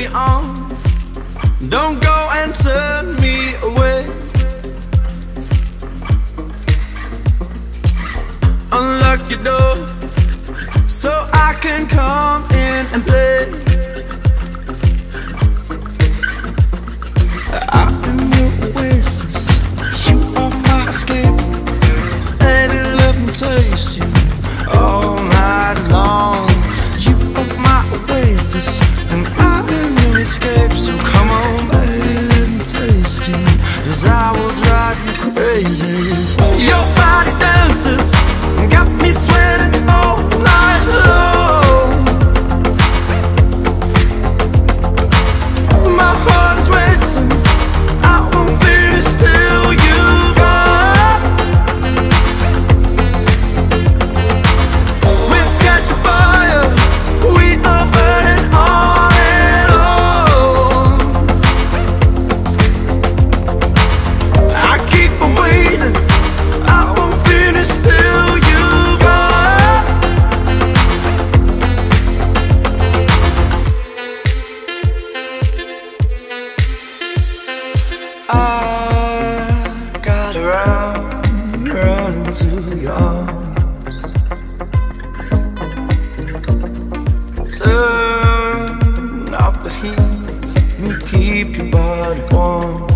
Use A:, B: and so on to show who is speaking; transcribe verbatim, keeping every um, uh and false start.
A: me on. Don't go and turn me away. Unlock your door so I can come in and play. I'm in your oasis, you are my escape. Lady, let me taste you all night long. You are my oasis, and I'm in your escape. So come on, baby, let me taste you, 'cause I will drive you crazy. Your body dances, got me sweating all night long. My heart is racing, I won't finish till you gone. We'll catch a fire, we are burning on and on. I keep on waiting, I won't finish till you gone. I got around, running to your arms. Turn up the heat, me keep your body warm.